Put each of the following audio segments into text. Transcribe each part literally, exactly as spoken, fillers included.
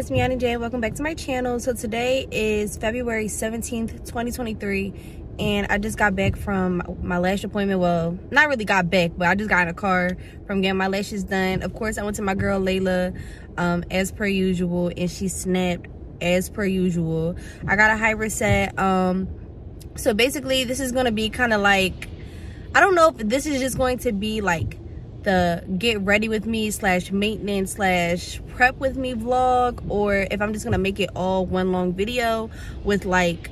it's Miani J. Welcome back to my channel. So today is February seventeenth, twenty twenty-three, and I just got back from my lash appointment. Well, not really got back, but I just got in a car from getting my lashes done. Of course, I went to my girl Layla um, as per usual, and she snapped as per usual. I got a hybrid set. Um, so basically, this is going to be kind of like, I don't know if this is just going to be like the get ready with me slash maintenance slash prep with me vlog, or if I'm just gonna make it all one long video with like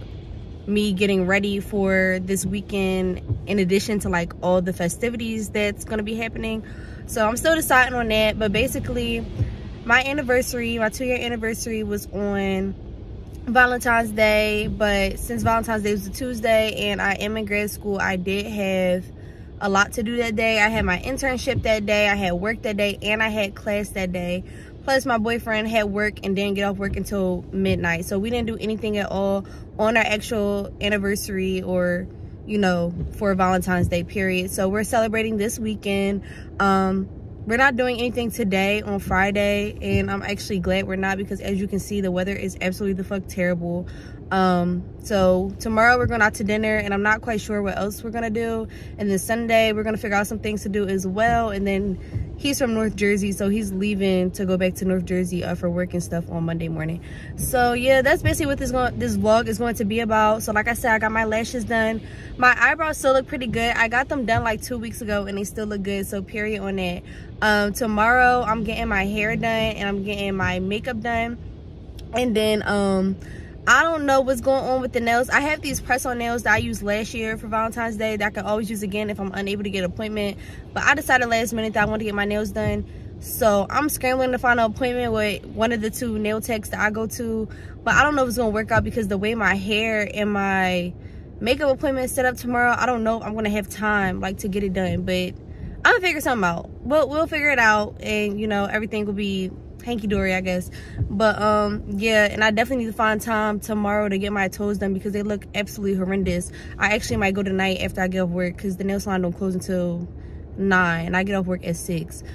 me getting ready for this weekend in addition to like all the festivities that's gonna be happening. So I'm still deciding on that, but basically my anniversary, my two year anniversary was on Valentine's Day, but since Valentine's Day was a Tuesday and I am in grad school, I did have a lot to do that day. I had my internship that day, I had work that day, and I had class that day. Plus my boyfriend had work and didn't get off work until midnight. So we didn't do anything at all on our actual anniversary or, you know, for Valentine's Day period. So we're celebrating this weekend. Um, we're not doing anything today on Friday, and I'm actually glad we're not, because as you can see, the weather is absolutely the fuck terrible. Um, so tomorrow we're going out to dinner, and I'm not quite sure what else we're going to do. And then Sunday we're going to figure out some things to do as well. And then he's from North Jersey, so he's leaving to go back to North Jersey uh, for work and stuff on Monday morning. So yeah, that's basically what this going this vlog is going to be about. So like I said, I got my lashes done. My eyebrows still look pretty good. I got them done like two weeks ago and they still look good, so period on that. Um, tomorrow I'm getting my hair done and I'm getting my makeup done. And then um I don't know what's going on with the nails. I have these press-on nails that I used last year for Valentine's Day that I can always use again if I'm unable to get an appointment. But I decided last minute that I want to get my nails done. So I'm scrambling to find an appointment with one of the two nail techs that I go to. But I don't know if it's going to work out, because the way my hair and my makeup appointment is set up tomorrow, I don't know if I'm going to have time like to get it done. But I'm going to figure something out. We'll, we'll figure it out, and, you know, everything will be hanky-dory, I guess. But um yeah, and I definitely need to find time tomorrow to get my toes done, because they look absolutely horrendous. I actually might go tonight after I get off work, because the nail salon don't close until nine and I get off work at six.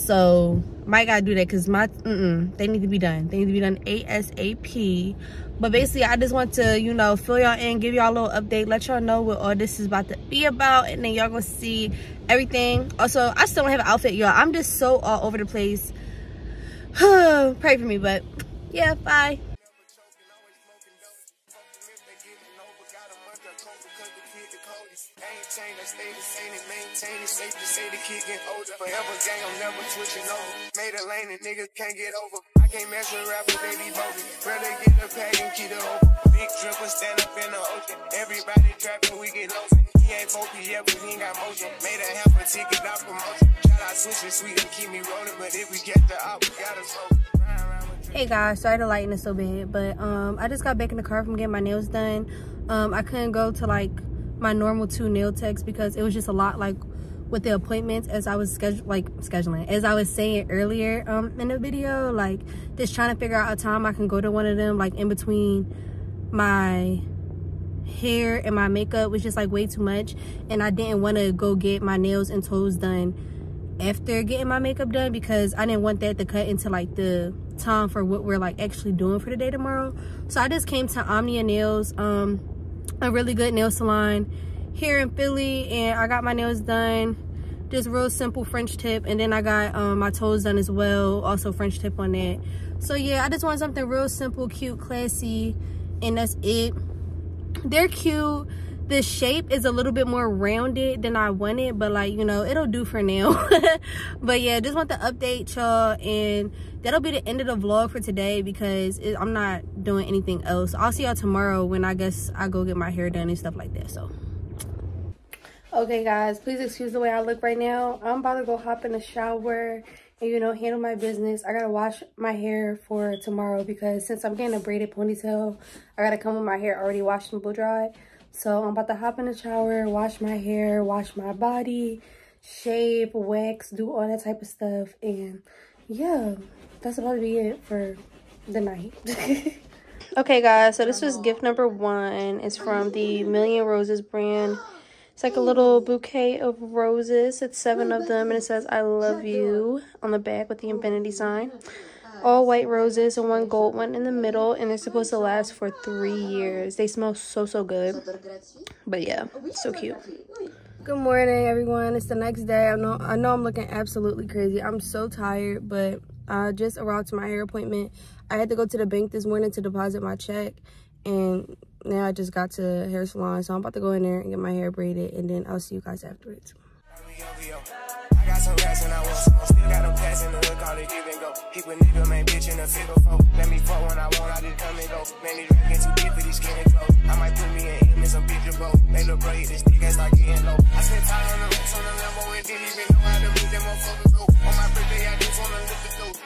So might gotta do that, because my mm-mm, they need to be done. They need to be done ASAP. But basically, I just want to, you know, fill y'all in, give y'all a little update, let y'all know what all this is about to be about, and then y'all gonna see everything. Also, I still don't have an outfit, y'all. I'm just so all over the place. Pray for me, but yeah, bye. Maintain it, safe to say the kid get older. Forever gang, I'm never switching over. Made a lane and niggas can't get over. I can't mess with rappers, they be bogus. Rather get the pack and keep it over. Big dripper stand up in the ocean. Everybody trapping, we get lost. He ain't focused yet, but he ain't got motion. Made a half a ticket, not promotion. Shout out switching sweet and keep me rolling. But if we get the op, we gotta slow. Hey guys, sorry the lighting is so bad, but um I just got back in the car from getting my nails done. um I couldn't go to like my normal two nail techs because it was just a lot like with the appointments, as I was schedule like scheduling as I was saying earlier um in the video, like just trying to figure out a time I can go to one of them, like in between my hair and my makeup was just like way too much, and I didn't want to go get my nails and toes done after getting my makeup done, because I didn't want that to cut into like the time for what we're like actually doing for the day tomorrow. So I just came to Omnia Nails, um a really good nail salon here in Philly, and I got my nails done, just real simple French tip, and then I got um my toes done as well, also French tip on that. So yeah, I just want something real simple, cute, classy, and that's it. They're cute. The shape is a little bit more rounded than I wanted, but like, you know, it'll do for now. But yeah, just want to update y'all, and that'll be the end of the vlog for today, because it, I'm not doing anything else. I'll see y'all tomorrow when I guess I go get my hair done and stuff like that. So okay guys, please excuse the way I look right now. I'm about to go hop in the shower and, you know, handle my business. I gotta wash my hair for tomorrow, because since I'm getting a braided ponytail, I gotta come with my hair already washed and blow dried. So I'm about to hop in the shower, wash my hair, wash my body, shave, wax, do all that type of stuff. And yeah, that's about to be it for the night. Okay guys, so this was gift number one. It's from the Million Roses brand. It's like a little bouquet of roses. It's seven of them, and it says I love you on the back with the infinity sign. all white roses and one gold one in the middle, and they're supposed to last for three years. They smell so, so good. But yeah, so cute. Good morning, everyone. It's the next day. I know, I know I'm looking absolutely crazy. I'm so tired, but I just arrived to my hair appointment. I had to go to the bank this morning to deposit my check, and now I just got to the hair salon, so I'm about to go in there and get my hair braided, and then I'll see you guys afterwards. I got some rats and I want some. Still got them pass in the wood, call it give and go. Keep a nigga, man, bitch in the figure four. Let me fuck when I want, I just come and go. Man, these drinking too deep for these skinny clothes. I might put me in him in some picture, bro. They look braid, this nigga start getting low. I spent time on the roots on the Lambo and didn't even know how to move them motherfuckers go. On my birthday, I just wanna lift the dough.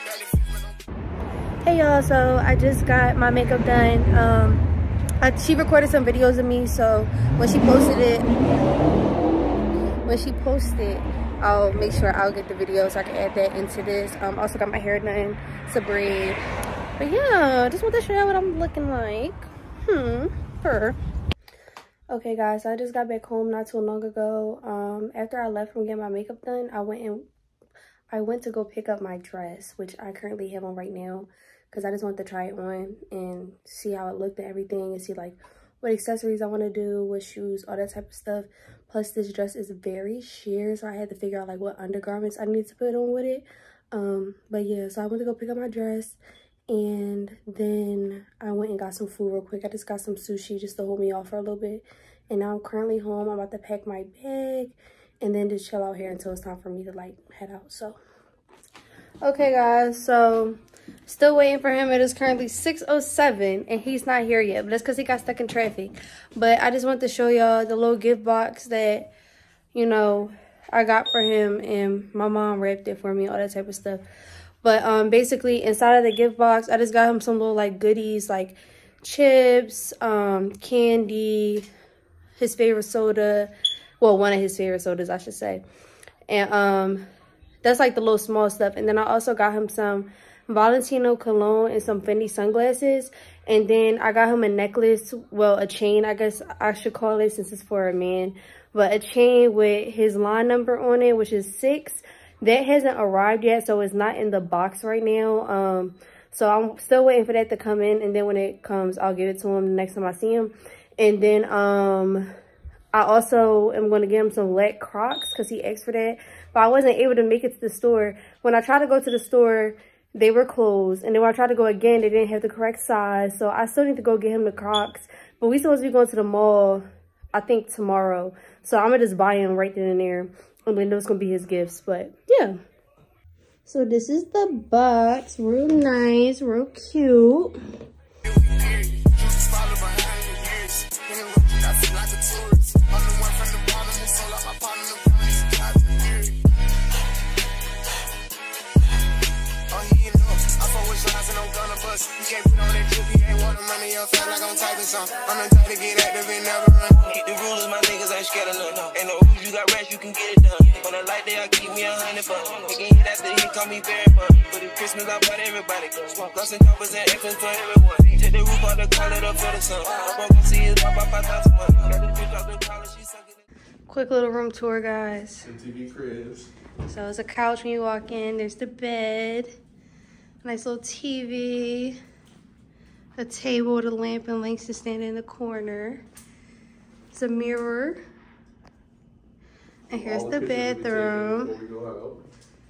Hey y'all, so I just got my makeup done. Um, I, she recorded some videos of me, so when she posted it, when she posted, I'll make sure I'll get the video so I can add that into this. Um, also got my hair done, it's a braid. But yeah, just want to show you what I'm looking like. Hmm, her. Okay guys, so I just got back home not too long ago. Um, after I left from getting my makeup done, I went and I went to go pick up my dress, which I currently have on right now, because I just wanted to try it on and see how it looked and everything, and see like what accessories I want to do, what shoes, all that type of stuff. Plus this dress is very sheer, so I had to figure out like what undergarments I need to put on with it. Um, but yeah, so I went to go pick up my dress, and then I went and got some food real quick. I just got some sushi just to hold me off for a little bit. And now I'm currently home. I'm about to pack my bag and then just chill out here until it's time for me to like head out. So okay guys, so still waiting for him. It is currently six oh seven and he's not here yet, but that's because he got stuck in traffic. But I just want to show y'all the little gift box that, you know, I got for him, and my mom wrapped it for me, all that type of stuff. But um basically inside of the gift box, I just got him some little like goodies, like chips, um candy, his favorite soda, well, one of his favorite sodas I should say, and um that's like the little small stuff. And then I also got him some Valentino cologne and some Fendi sunglasses. And then I got him a necklace, well, a chain, I guess I should call it since it's for a man. But a chain with his line number on it, which is six. That hasn't arrived yet, so it's not in the box right now. Um, so I'm still waiting for that to come in. And then when it comes, I'll give it to him the next time I see him. And then um, I also am going to get him some Let Crocs because he asked for that. But I wasn't able to make it to the store. When I tried to go to the store, they were closed. And then when I tried to go again, they didn't have the correct size. So I still need to go get him the Crocs. But we supposed to be going to the mall, I think, tomorrow. So I'm going to just buy him right then and there. And then those going to be his gifts. But yeah. So this is the box. Real nice. Real cute. You can't put on that trip, you ain't want the money, you'll feel like I'm typing something. I'm the type to get active and never run. Hit the rulers, my niggas ain't scared of none. Ain't no rules, you got rest, you can get it done. On a light day, I keep me a hundred fun. Nigga hit after he call me very fun. For the Christmas, I bought everybody. Gloss and covers and infants for everyone. Take the roof off the car, let up for the sun. I'm gonna see his pop out five thousand months. Got this bitch off the collar, she sucking it. Quick little room tour, guys. M T V Cribs. So it's a couch when you walk in. There's the bed. Nice little T V. A table with a lamp and Langston standing in the corner. It's a mirror. And here's the bathroom.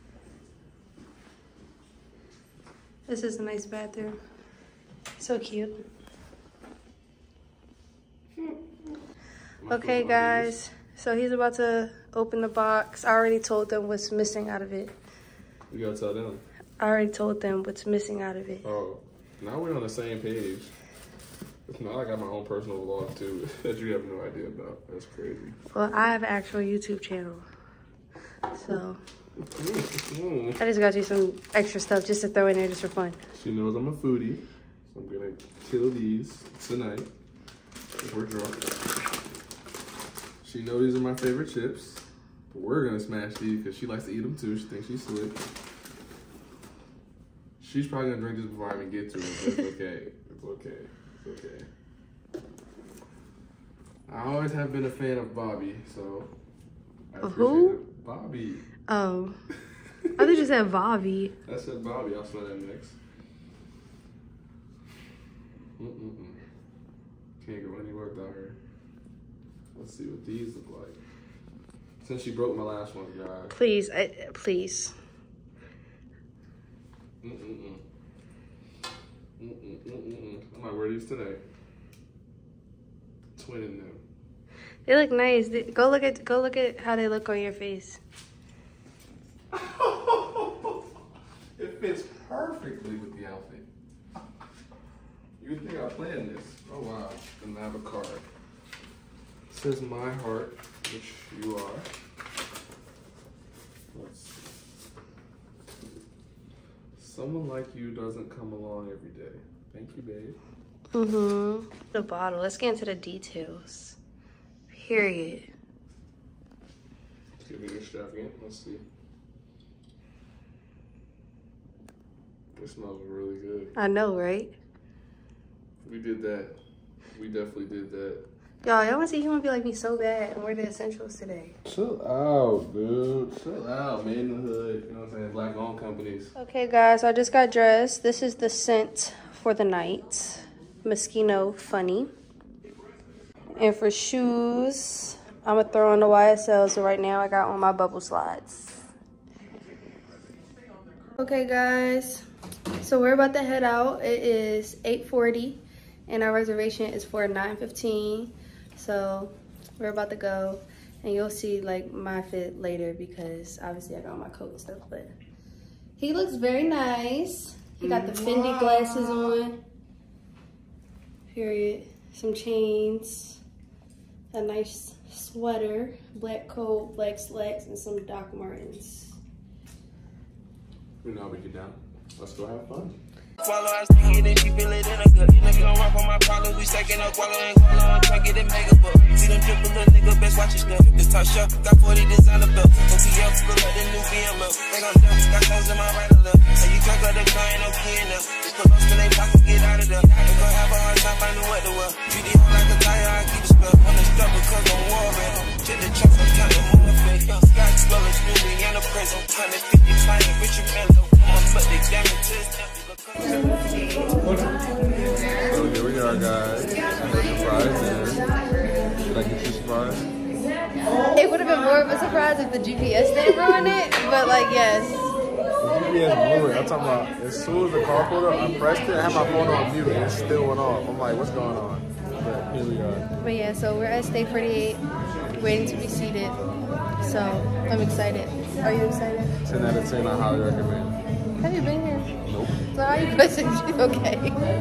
This is a nice bathroom. So cute. Okay, guys. So he's about to open the box. I already told them what's missing out of it. You gotta tell them. I already told them what's missing out of it. Oh. Now we're on the same page. It's not, I got my own personal vlog too that you have no idea about. That's crazy. Well, I have an actual YouTube channel. So, mm-hmm. I just got you some extra stuff just to throw in there just for fun. She knows I'm a foodie. So I'm going to kill these tonight if we're drunk. She knows these are my favorite chips. But we're going to smash these because she likes to eat them too. She thinks she's slick. She's probably gonna drink this before I even get to it, but it's okay. It's okay. It's okay. I always have been a fan of Bobby, so I appreciate who? it. Bobby. Oh. I thought you said Bobby. I said Bobby, I'll smell that next. Mm-mm-mm. Can't go anywhere without her. Let's see what these look like. Since she broke my last one, guys. Please, I, please. Mm-mm-mm. Mm-mm-mm-mm. I might wear these today. Twinning them. They look nice. They, go look at go look at how they look on your face. It fits perfectly with the outfit. You would think I planned this. Oh wow. And I have a card. It says my heart, which you are. Let's see. Someone like you doesn't come along every day. Thank you, babe. Mm-hmm. The bottle. Let's get into the details. Period. Let's get me extravagant. Let's see. It smells really good. I know, right? We did that. We definitely did that. Y'all, y'all want to see He Want to Be Like Me so bad, and we're the essentials today. Chill out, dude. Chill out. Made in the hood. You know what I'm saying? Black-owned companies. Okay, guys, I just got dressed. This is the scent for the night. Moschino Funny. And for shoes, I'm going to throw on the Y S L. So right now, I got on my bubble slides. Okay, guys. So we're about to head out. It is eight forty. And our reservation is for nine fifteen. So we're about to go. And you'll see like my fit later because obviously I got on my coat and stuff. But he looks very nice. He got the Fendi glasses on. Period. Some chains. A nice sweater. Black coat, black slacks, and some Doc Martens. You know how we get down. Let's go have fun. Follow, I stick it and she feel it in a gut. Nigga don't run for my problems, we stacking up, wallow and wallow and try get it mega book. See them triple little nigga, best watch your step. This top shelf, got forty designer belt. O T F, look like the new B M L. They gon' jump, got stones in my right or left. So you drunk up the car, ain't no key in there. Just put those in they pocket, get out of there. They gon' have a hard time finding what to wear. Treat the home like a tire, I keep the spell. On the stuff because I'm warring. Check the trucks, I'm counting more fake. Young Scott, swelling, screaming, in a prison. one hundred fifty, flying, Richard Mello. But they damn it, test. So here we are, guys. Surprise dinner. Did I get you a surprise? It would have been more of a surprise if the G P S didn't ruin it, but like, yes. The G P S blew it. I'm talking about as soon as the car pulled up, I pressed it, I had my phone on mute, and it still went off. I'm like, what's going on? But here we are. But yeah, so we're at Stay forty-eight, waiting to be seated. So I'm excited. Are you excited? ten out of ten, I highly recommend. Have you been here? Nope. So how you pushing? She's okay.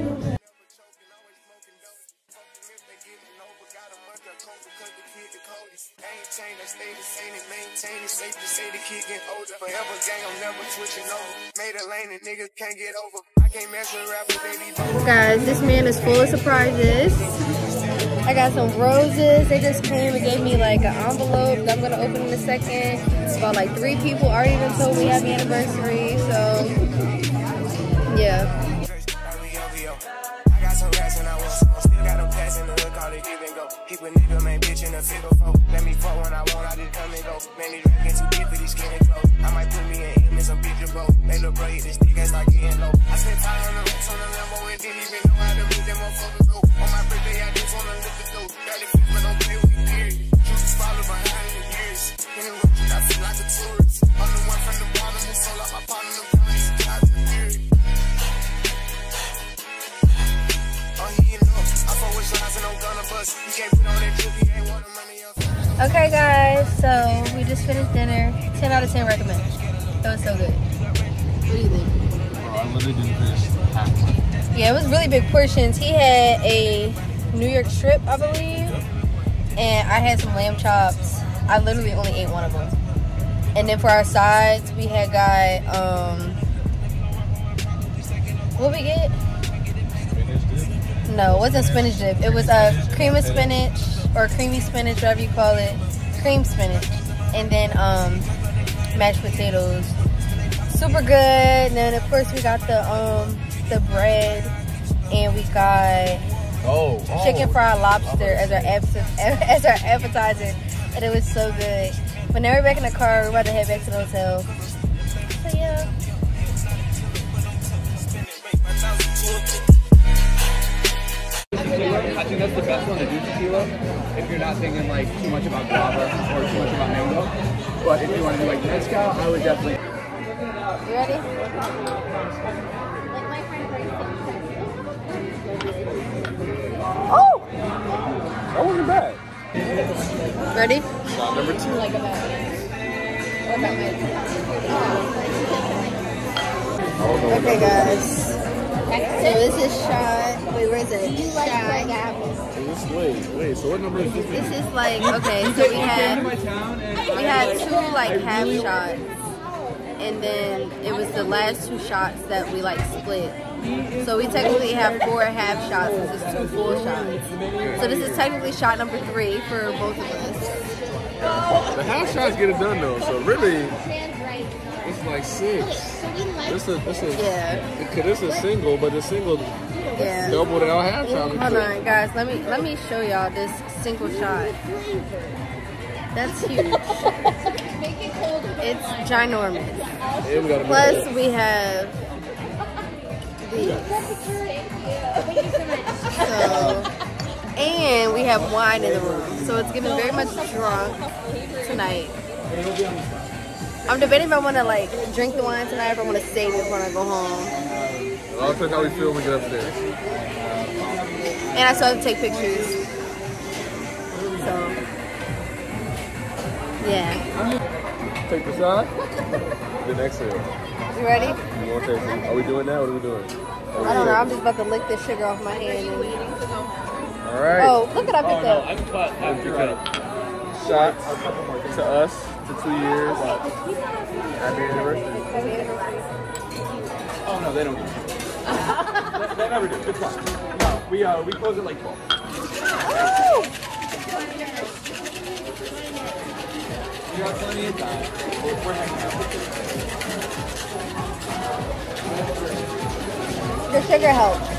Guys, this man is full of surprises. I got some roses. They just came and gave me like an envelope that I'm gonna open in a second. About like three people already even told me happy anniversary, so yeah. Keep a nigga, man, bitch in a figure four. Let me fuck when I want, I just come and go. Man, these drinking too deep for these skinny clothes. I might put me in him in some picture boat. They look bro, hit this dick ass like getting low. I spent five hundred racks on the Lambo and didn't even know how to move them motherfuckers go. On my birthday, I just wanna lift the dough. Daddy feet, but don't play with me, period. You just follow behind the years. In the road, I feel like a tourist. I'm the one from the bottom who sold out my partner, the parties, got the period. Okay guys, so we just finished dinner. ten out of ten recommend. It was so good. What do you think? Oh, I literally didn't finish half. Yeah, it was really big portions. He had a New York strip, I believe, and I had some lamb chops. I literally only ate one of them. And then for our sides, we had got, um, what we get? No, it wasn't spinach dip. It was a uh, cream of spinach or creamy spinach, whatever you call it. Cream spinach. And then um, mashed potatoes. Super good. And then, of course, we got the um, the bread. And we got oh, oh. chicken fried lobster as our, as our appetizer. And it was so good. But now we're back in the car. We're about to head back to the hotel. So, yeah. tequila. I think that's the best one to do tequila if you're not thinking like too much about guava or too much about mango. But if you want to do like mezcal, I would definitely. You ready? Oh! That wasn't bad. Ready? Shot number two. Like a bad. Okay, guys. So this is shot. Wait, where is it? Shot. Wait, wait. So what number is this? This is like, okay, so we had we had two like half shots, and then it was the last two shots that we like split. So we technically have four half shots. This is two full shots. So this is technically shot number three for both of us. The half shots get it done though. So really, it's like six. This is this is Yeah. Cause this is single, but the single Yeah. doubled out half shot. Hold on, guys. Let me let me show y'all this single shot. That's huge. It's ginormous. Yeah, we gotta Plus we have these. So, and we have wine in the room. So it's getting very much drunk tonight. I'm debating if I want to like drink the wine tonight or if I want to save it when I go home. I'll check how we feel when we get upstairs. And I still have to take pictures. So, yeah. Take the shot. Then exhale. You ready? You want to take it? Are we doing that? What are we doing? I don't know. I'm just about to lick this sugar off my hand. And... All right. Oh, look at I picked up. I'm cut. I'm cut. Shots to us to two years. Happy anniversary. Happy anniversary. Oh no, they don't. they, they never do. It's fine. No, we uh we close at like twelve. Oh! We got plenty of time. We're, we're hanging out. The sugar helps.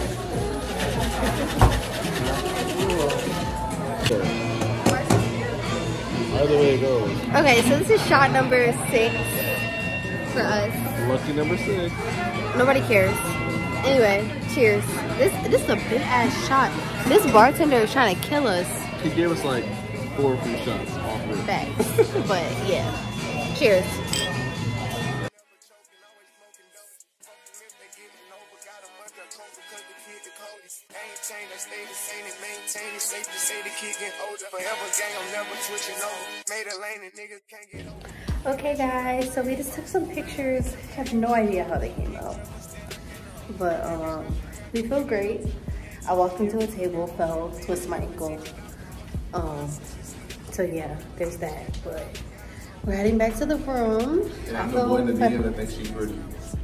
Either way it goes. Okay, so this is shot number six for us. Lucky number six. Nobody cares. Anyway, cheers. This this is a big ass shot. This bartender is trying to kill us. He gave us like four free shots off of it. Facts. But yeah. Cheers. Okay guys, so we just took some pictures. Have no idea how they came out. But um we feel great. I walked into a table, fell, twisted my ankle. Um so yeah, there's that. But we're heading back to the room. And I'm the boy in the D M that thinks she's pretty.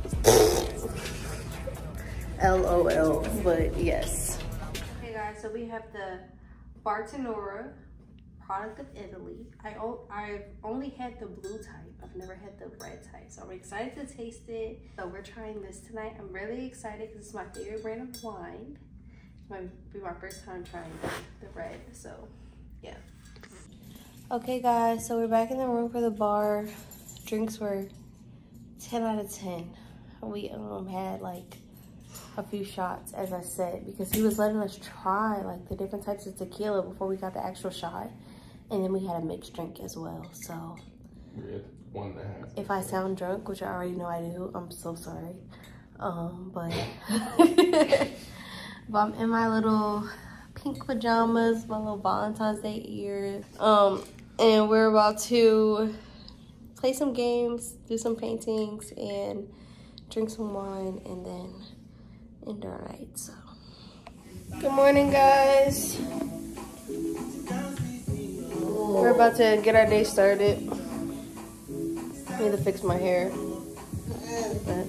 L O L, but yes. Hey guys, so we have the Bartonura, product of Italy. I o I've only had the blue type. I've never had the red type. So I'm excited to taste it. So we're trying this tonight. I'm really excited because it's my favorite brand of wine. It might be my first time trying the, the red, so yeah. Okay guys, so we're back in the room for the bar. Drinks were ten out of ten. We um had like a few shots, as I said, because he was letting us try like the different types of tequila before we got the actual shot. And then we had a mixed drink as well. So We had one and a half. if I sound drunk, which I already know I do, I'm so sorry. Um, but, but I'm in my little pink pajamas, my little Valentine's Day ears. Um, and we're about to play some games, do some paintings, and drink some wine, and then end our night. So, good morning, guys. We're about to get our day started. I need to fix my hair. But.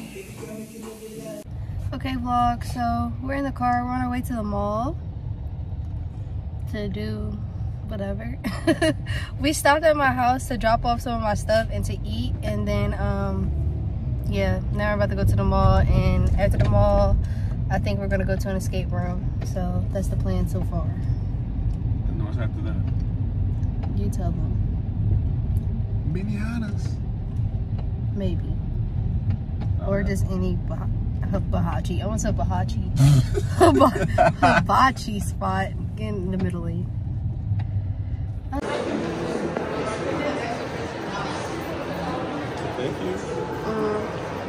Okay, vlog. So we're in the car. We're on our way to the mall to do whatever. We stopped at my house to drop off some of my stuff and to eat, and then um yeah, now we're about to go to the mall, and after the mall I think we're gonna go to an escape room. So that's the plan so far. And what's after that? You tell them. Minianas. Maybe. Or just any hibachi. I want to say hibachi. Hibachi spot in the Middle East. Thank you. Um,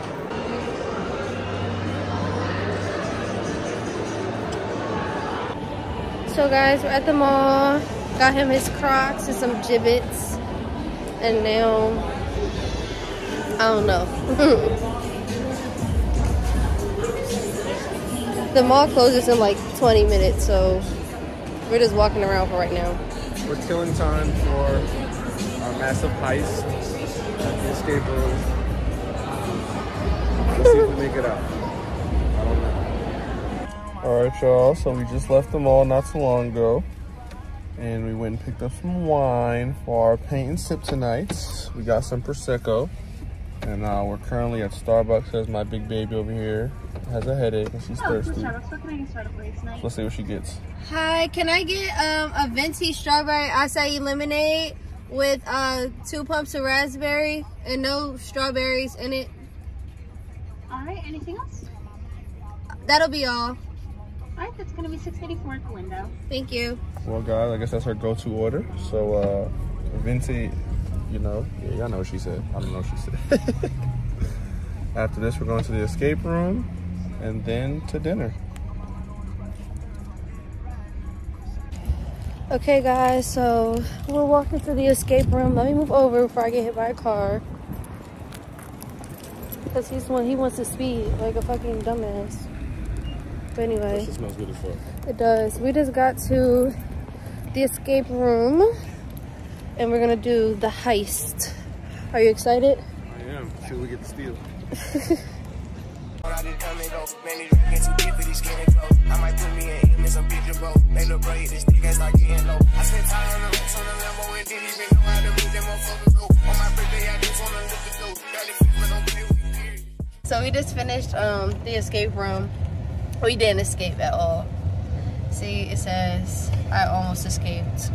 so guys, we're at the mall. Got him his Crocs and some Jibbits. And now, I don't know. The mall closes in like twenty minutes, so we're just walking around for right now. We're killing time for our massive heist at the escape room. Let's see if we make it out. I don't know. Alright, y'all. So we just left the mall not too long ago. And we went and picked up some wine for our paint and sip tonight. We got some Prosecco. And uh, we're currently at Starbucks because my big baby over here has a headache and she's thirsty. So let's see what she gets. Hi, can I get um, a venti strawberry acai lemonade with uh, two pumps of raspberry and no strawberries in it? All right, anything else? That'll be all. All right, that's gonna be six eighty-four at the window. Thank you. Well, guys, I guess that's her go-to order. So, uh, venti, you know, yeah, y'all know what she said. I don't know what she said. After this, we're going to the escape room and then to dinner. Okay, guys, so we're walking to the escape room. Let me move over before I get hit by a car. Because he's one, he wants to speed like a fucking dumbass. But anyway, It smells good as fuck. it does. We just got to the escape room and we're gonna do the heist. Are you excited? I am. See what we get to steal. So we just finished um, the escape room. We didn't escape at all. See, it says I almost escaped.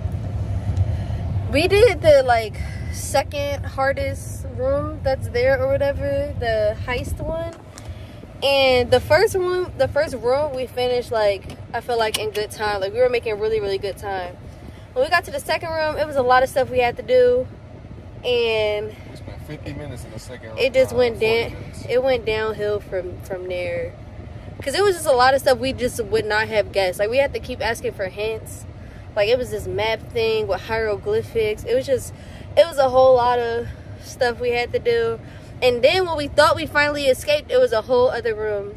We did the like second hardest room that's there or whatever, the heist one. And the first room, the first room we finished like, I feel like in good time. Like we were making really, really good time. When we got to the second room, it was a lot of stuff we had to do. And We spent fifty minutes in the second room. it just uh, went forty down, minutes. it went downhill from, from there. Cause it was just a lot of stuff we just would not have guessed. Like we had to keep asking for hints. Like it was this map thing with hieroglyphics. It was just, it was a whole lot of stuff we had to do. And then when we thought we finally escaped, it was a whole other room.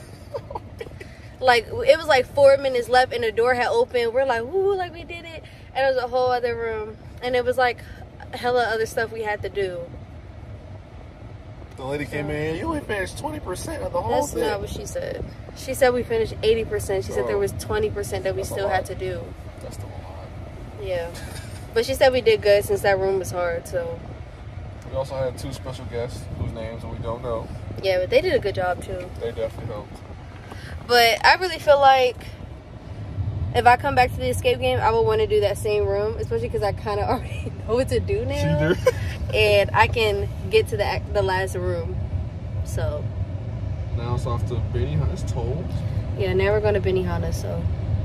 Like it was like four minutes left and the door had opened. We're like, woo, like we did it. And it was a whole other room. And it was like hella other stuff we had to do. The lady came in, you only finished twenty percent of the whole That's thing. not what she said. She said we finished eighty percent. She said there Oh. was twenty percent that we That's a still lot. had to do. That's the one. Yeah. But she said we did good since that room was hard, so. We also had two special guests whose names we don't know. Yeah, but they did a good job too. They definitely helped. But I really feel like if I come back to the escape game, I would want to do that same room, especially because I kind of already know what to do now. She do. And I can get to the ac- the last room. So, Now it's off to Benihana's Toll. yeah, now we're going to Benihana, so.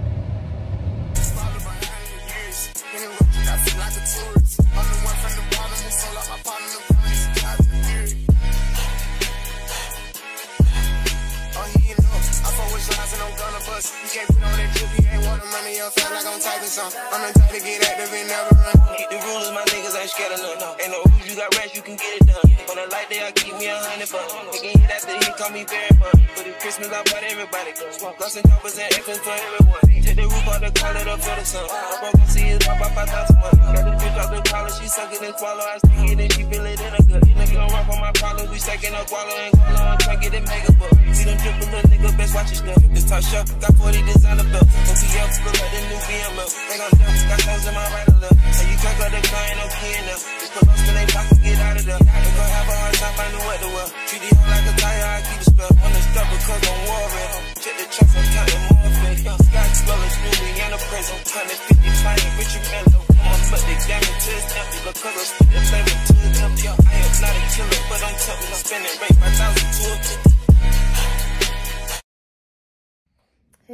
You can't put on that trip, you ain't want the money, you'll feel like I'm typing something. I'm the type to get active and never run. The rulers, my niggas ain't scared of none. Ain't no rules, you got rats, you can get it done. On the light day, I keep me a hundred bucks. They can hit after he call me very fun. But it's Christmas, I bought everybody guns. Lost and choppers and infants for everyone. Take the roof out the car, let her feel the sun. I'm broke, I see it drop by five thousand months. Got this bitch off the collar, she sucking and swallow. I stick it and she feel it in her gut. Nigga don't run from my problems, we stacking up wallow and guala. I'm trying to get it mega book. See them triple little nigga, best watch your stuff. This top shelf, got forty designer belts. No P F, look like the new B M W. Think I'm done, got stones in my right or left. So you crack up the car, ain't no key in there. Just put us when they pop and get out of there. They gon' have a hard time finding what to wear. Treat the hoe like a tire, I keep a spell. On the stuff because I'm warring. Check the trucks, I'm counting more fake. Sky swellers, newly and a prison. Turning fifty, flying Richard Mello. I'm but they damn it to it's empty. Because I'm spitting flavor to the empty. I am not a killer, but I'm tempting. I'm spending rate five thousand to a fifty.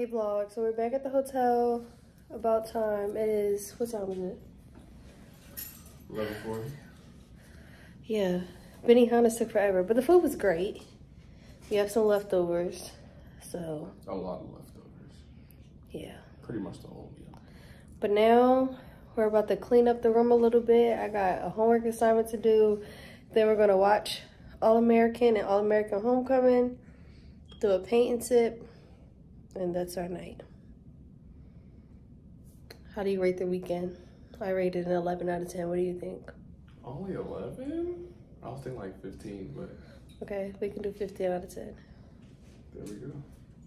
Hey vlog, so we're back at the hotel. About time. It is, what time is it? eleven forty. Yeah, Benihana took forever, but the food was great. We have some leftovers, so. A lot of leftovers. Yeah. Pretty much the whole meal. But now we're about to clean up the room a little bit. I got a homework assignment to do. Then we're gonna watch All-American and All-American Homecoming, do a paint and sip, and that's our night. How do you rate the weekend? I rated an eleven out of ten. What do you think? Only eleven? I was thinking like fifteen, but. Okay, we can do fifteen out of ten. There we go.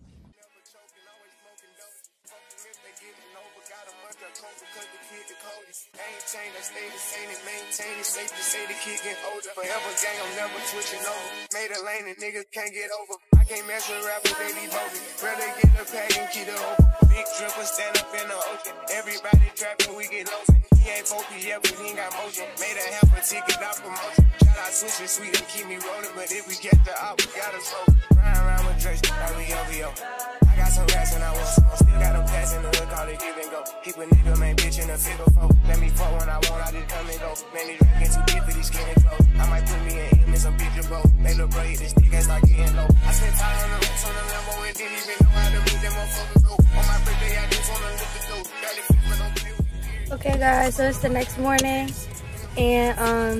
Ain't changed, I stay the same and maintain it. Safe to say the kid get older. Forever gang, I'm never switching over. Made a lane and niggas can't get over. I can't mess with rappers, they be bogus. Rather get the pack and keep it open. Big dripper stand up in the ocean. Everybody trapping, we get lost. He ain't focused yet, but he ain't got motion. Made a half a ticket, not promotion. Shout out switching sweet and keep me rolling. But if we get the op, we gotta roll. Ryan around with Drake, like we O V O. I got some rats and I want some more. Still got them pass in the hood, call it give and go. Keep a nigga, man, bitch in a figure four. Let me fuck when I want, I just come and go. Man, these drinking too deep for these skinny clothes. I might put me in him in some bitch boat. They look bro, hit this dick ass like getting low. I spent time on the roots on the Lambo and didn't even know how to meet them motherfuckers go. On my birthday, I just wanna look the dope. Barely fit, but don't play with me. Okay guys, so it's the next morning and um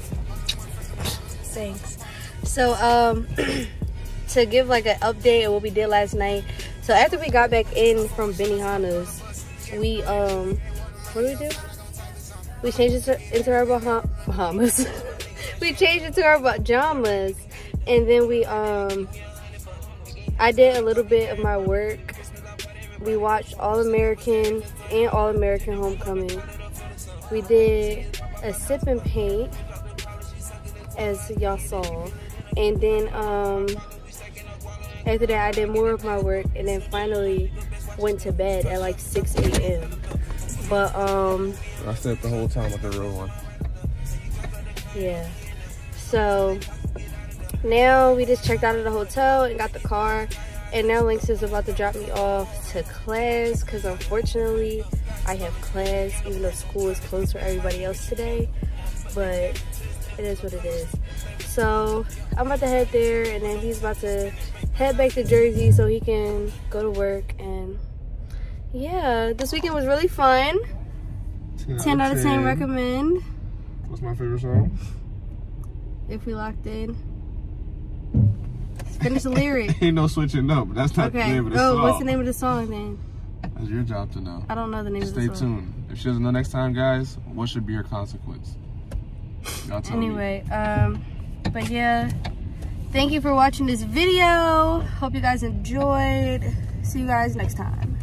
thanks. So um to give like an update of what we did last night. So after we got back in from Benihana's, we um what did we do? We changed it into our Bahamas. We changed it to our pajamas, and then we um I did a little bit of my work. We watched All-American and All-American Homecoming. We did a sip and paint, as y'all saw, and then um after that I did more of my work, and then finally went to bed at like six A M But um I stayed the whole time with the real one. yeah, so now we just checked out of the hotel and got the car, and now Lynx is about to drop me off to class because unfortunately I have class even though school is closed for everybody else today, but it is what it is. So I'm about to head there, and then he's about to head back to Jersey so he can go to work. And yeah, this weekend was really fun. ten out of ten recommend. What's my favorite song? If We Locked In. Finish the lyric. Ain't no switching up. That's not Okay. the name of the Oh, song. what's the name of the song then? That's your job to know. I don't know the name Stay of the song. tuned. If she doesn't know next time, guys, what should be her consequence? Y'all tell Anyway, um, but yeah, thank you for watching this video. Hope you guys enjoyed. See you guys next time.